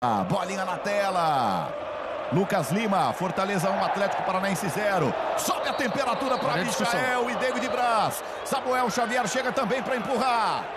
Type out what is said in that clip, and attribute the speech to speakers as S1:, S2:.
S1: Bolinha na tela. Lucas Lima, Fortaleza 1, Atlético Paranaense 0. Sobe a temperatura para Michael e David Braz. Samuel Xavier chega também para empurrar.